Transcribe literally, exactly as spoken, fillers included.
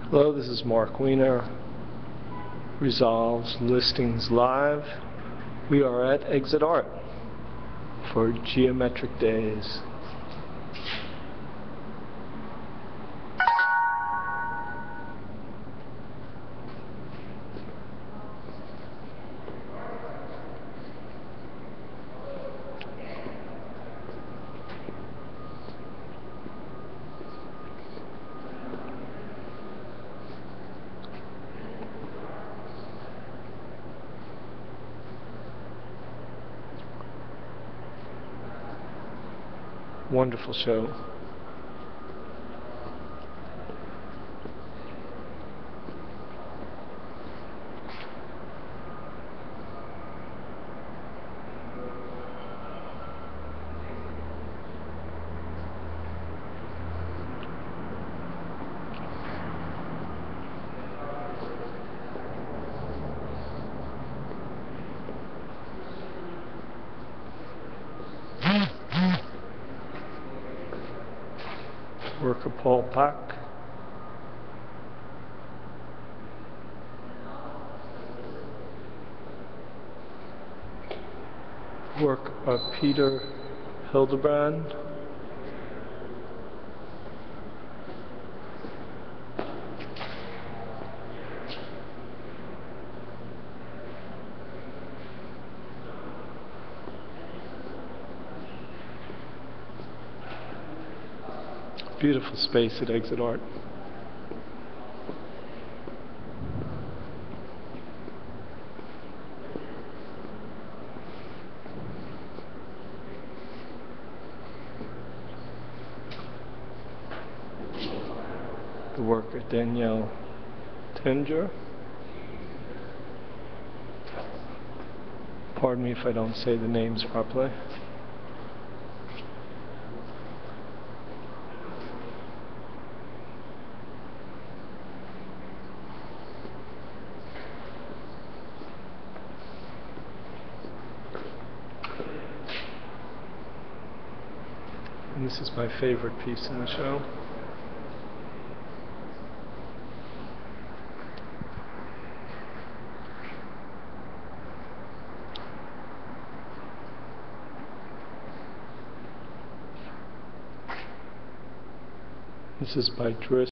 Hello, this is Mark Weiner, Resolves Listings Live. We are at Exit Art for Geometric Days. Wonderful show. Work of Paul Pak. Work of Peter Hildebrand. Beautiful space at Exit Art. The work of Danielle Tinger. Pardon me if I don't say the names properly. And this is my favorite piece in the show. This is by Dris.